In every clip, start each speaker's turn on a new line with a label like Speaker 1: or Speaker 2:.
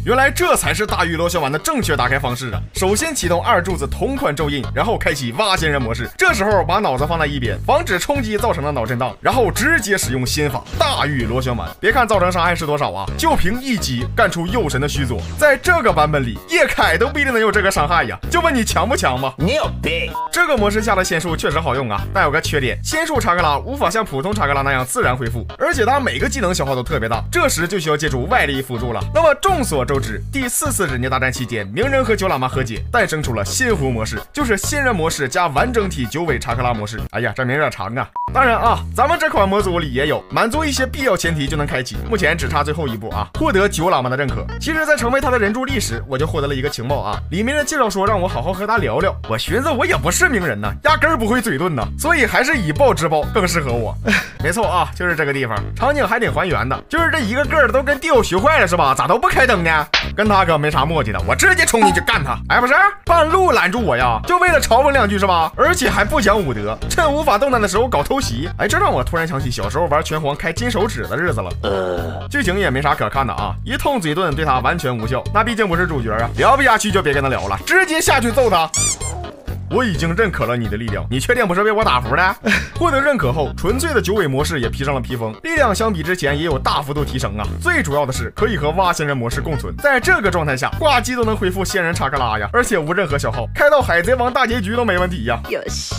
Speaker 1: 原来这才是大鱼螺旋丸的正确打开方式啊！首先启动2柱子同款咒印，然后开启挖仙人模式。这时候把脑子放在一边，防止冲击造成的脑震荡，然后直接使用仙法大鱼螺旋丸。别看造成伤害是多少啊，就凭一击干出右神的虚佐。在这个版本里，叶凯都不一定能有这个伤害呀，就问你强不强吗？
Speaker 2: 你有病！
Speaker 1: 这个模式下的仙术确实好用啊，但有个缺点，仙术查克拉无法像普通查克拉那样自然恢复，而且它每个技能消耗都特别大，这时就需要借助外力辅助了。那么众所周知，第4次忍界大战期间，鸣人和九喇嘛和解，诞生出了仙狐模式，就是仙人模式加完整体9尾查克拉模式。哎呀，这名有点长啊。当然啊，咱们这款模组里也有，满足一些必要前提就能开启，目前只差最后一步啊，获得九喇嘛的认可。其实在成为他的人助力时，我就获得了一个情报啊，里面的介绍说让我好好和他聊聊。我寻思我也不是鸣人呢，压根儿不会嘴遁呢，所以还是以暴制暴更适合我。没错啊，就是这个地方，场景还挺还原的，就是这一个个的都跟地友学坏了是吧？咋都不开灯呢？跟他可没啥默契的，我直接冲进去干他。哎，不是，半路拦住我呀，就为了嘲讽2句是吧？而且还不讲武德，趁无法动弹的时候搞偷袭。哎，这让我突然想起小时候玩拳皇开金手指的日子了。剧情也没啥可看的啊，一通嘴遁对他完全无效，那毕竟不是主角啊，聊不下去就别跟他聊了，直接下去揍他。我已经认可了你的力量，你确定不是被我打服的？获得认可后，纯粹的9尾模式也披上了披风，力量相比之前也有大幅度提升啊！最主要的是可以和挖仙人模式共存，在这个状态下，挂机都能恢复仙人查克拉呀，而且无任何消耗，开到海贼王大结局都没问题呀！
Speaker 2: 有戏。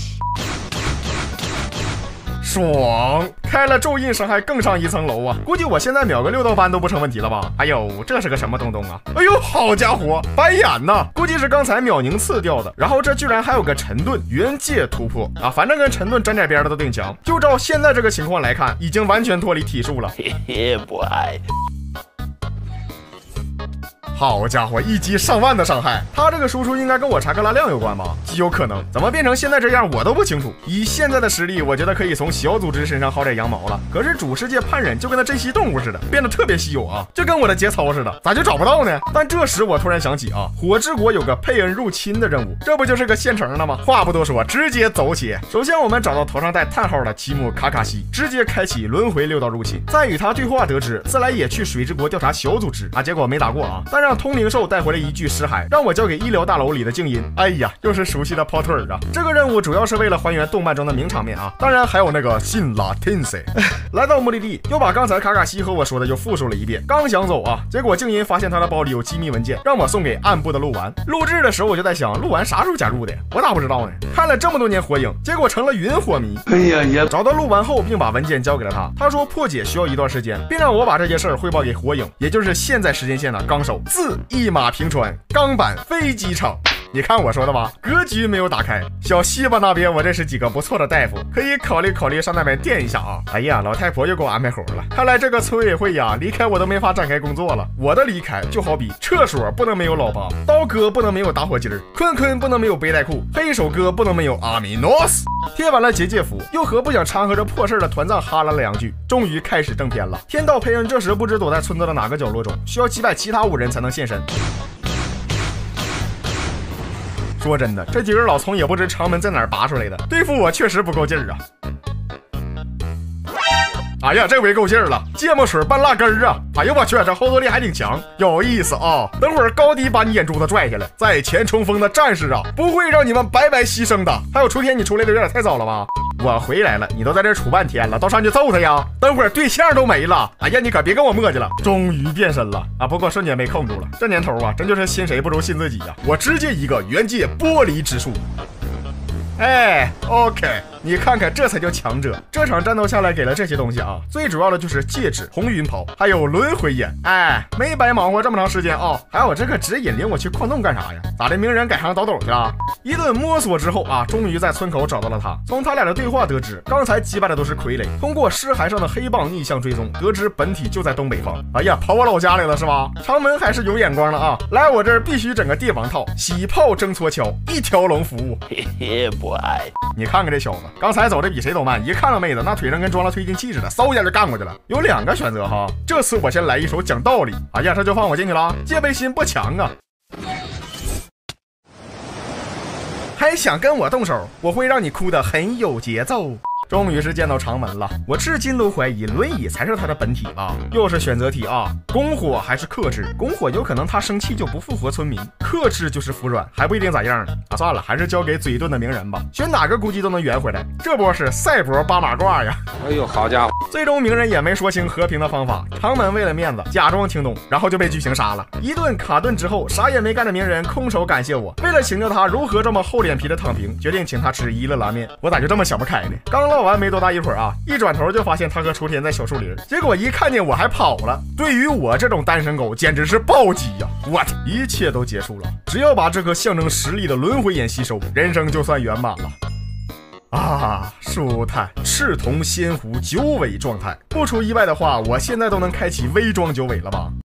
Speaker 1: 爽，开了咒印伤害更上一层楼啊！估计我现在秒个6道班都不成问题了吧？哎呦，这是个什么东东啊？哎呦，好家伙，白眼呐！估计是刚才秒宁次掉的。然后这居然还有个沉遁原界突破啊！反正跟沉遁沾点边的都顶强。就照现在这个情况来看，已经完全脱离体术了。
Speaker 2: 嘿嘿，不爱。
Speaker 1: 好家伙，一击上万的伤害，他这个输出应该跟我查克拉量有关吧？极有可能，怎么变成现在这样我都不清楚。以现在的实力，我觉得可以从小组织身上薅点羊毛了。可是主世界叛人就跟那珍稀动物似的，变得特别稀有啊，就跟我的节操似的，咋就找不到呢？但这时我突然想起啊，火之国有个佩恩入侵的任务，这不就是个现成的吗？话不多说，直接走起。首先我们找到头上带叹号的奇姆卡卡西，直接开启轮回6道入侵，再与他对话得知自来也去水之国调查小组织啊，结果没打过啊，但让通灵兽带回了一具尸骸，让我交给医疗大楼里的静音。哎呀，又是熟悉的跑腿啊！这个任务主要是为了还原动漫中的名场面啊，当然还有那个信拉天塞。来到目的地，又把刚才卡卡西和我说的又复述了一遍。刚想走啊，结果静音发现他的包里有机密文件，让我送给暗部的鹿丸。录制的时候我就在想，鹿丸啥时候加入的？我咋不知道呢？看了这么多年火影，结果成了云火迷。
Speaker 2: 哎呀呀！
Speaker 1: 找到鹿丸后，并把文件交给了他。他说破解需要一段时间，并让我把这件事儿汇报给火影，也就是现在时间线的纲手。自一马平川，钢板飞机场。你看我说的吧，格局没有打开。小西巴那边我认识几个不错的大夫，可以考虑上那边垫一下啊。哎呀，老太婆又给我安排活了。看来这个村委会呀，离开我都没法展开工作了。我的离开就好比厕所不能没有老八，刀哥不能没有打火机儿，坤坤不能没有背带裤，黑手哥不能没有阿米诺斯。贴完了结界符，又和不想掺和这破事的团藏哈拉了2句，终于开始正片了。天道佩恩这时不知躲在村子的哪个角落中，需要击败其他5人才能现身。说真的，这几根老葱也不知长门在哪儿拔出来的，对付我确实不够劲儿啊！哎呀，这回够劲儿了，芥末水拌辣根儿啊！哎呦我去，这后坐力还挺强，有意思啊！等会儿高低把你眼珠子拽下来，在前冲锋的战士啊，不会让你们白白牺牲的。还有雏田，你出来的有点太早了吧？我回来了，你都在这杵半天了，都上去揍他呀！等会儿对象都没了，哎呀，你可别跟我磨叽了。终于变身了啊！不过瞬间被控住了，这年头啊，真就是信谁不如信自己呀！我直接一个原界玻璃之术。哎 ，OK， 你看看，这才叫强者。这场战斗下来给了这些东西啊，最主要的就是戒指、红云袍，还有轮回眼。哎，没白忙活这么长时间啊！还有这个指引领我去矿洞干啥呀？咋的，鸣人改行倒斗去了？一顿摸索之后啊，终于在村口找到了他。从他俩的对话得知，刚才击败的都是傀儡。通过尸骸上的黑棒逆向追踪，得知本体就在东北方。哎呀，跑我老家来了是吧？长门还是有眼光的啊！来我这儿必须整个帝王套，洗炮蒸搓敲，一条龙服务。
Speaker 2: 嘿嘿，不爱。
Speaker 1: 你看看这小子，刚才走的比谁都慢，一看到妹子那腿上跟装了推进器似的，嗖一下就干过去了。有2个选择哈，这次我先来一手讲道理。哎呀，这就放我进去了，戒备心不强啊。还想跟我动手，我会让你哭得很有节奏。 终于是见到长门了，我至今都怀疑轮椅才是他的本体吧。又是选择题啊，攻火还是克制？攻火有可能他生气就不复活村民，克制就是服软，还不一定咋样呢。啊，算了，还是交给嘴遁的鸣人吧，选哪个估计都能圆回来。这波是赛博八马褂呀！
Speaker 3: 哎呦，好家伙！
Speaker 1: 最终鸣人也没说清和平的方法，长门为了面子假装听懂，然后就被剧情杀了。一顿卡顿之后，啥也没干的鸣人空手感谢我，为了请教他如何这么厚脸皮的躺平，决定请他吃一乐拉面。我咋就这么想不开呢？刚唠完没多大一会儿啊，一转头就发现他和雏田在小树林，结果一看见我还跑了。对于我这种单身狗简直是暴击呀！我一切都结束了，只要把这个象征实力的轮回眼吸收，人生就算圆满了。啊，舒坦，赤铜仙壶九尾状态，不出意外的话，我现在都能开启微装九尾了吧？